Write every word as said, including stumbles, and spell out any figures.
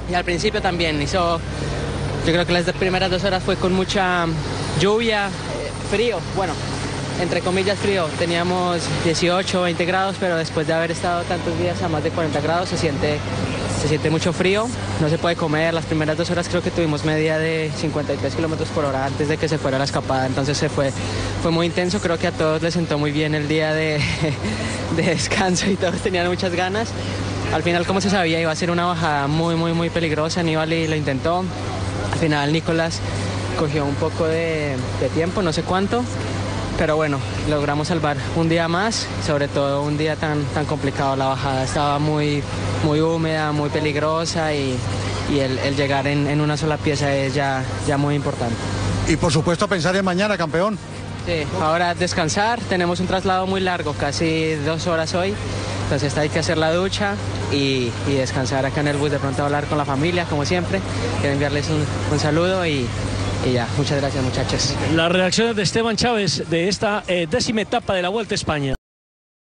y al principio también hizo, yo creo que las primeras dos horas fue con mucha lluvia, eh, frío, bueno, entre comillas frío, teníamos dieciocho, veinte grados, pero después de haber estado tantos días a más de cuarenta grados se siente, se siente mucho frío, no se puede comer. Las primeras dos horas creo que tuvimos media de cincuenta y tres kilómetros por hora antes de que se fuera la escapada, entonces se fue, fue muy intenso. Creo que a todos les sentó muy bien el día de, de descanso y todos tenían muchas ganas. Al final, como se sabía, iba a ser una bajada muy, muy, muy peligrosa. Nibali lo intentó, al final Nicolás cogió un poco de, de tiempo, no sé cuánto, pero bueno, logramos salvar un día más, sobre todo un día tan, tan complicado. La bajada estaba muy, muy húmeda, muy peligrosa y, y el, el llegar en, en una sola pieza es ya, ya muy importante. Y por supuesto pensar en mañana, campeón. Sí, ahora descansar, tenemos un traslado muy largo, casi dos horas hoy, entonces hay que hacer la ducha y, y descansar acá en el bus, de pronto hablar con la familia, como siempre. Quiero enviarles un, un saludo y... Y ya, muchas gracias muchachos. Las reacciones de Esteban Chávez de esta eh, décima etapa de la Vuelta a España.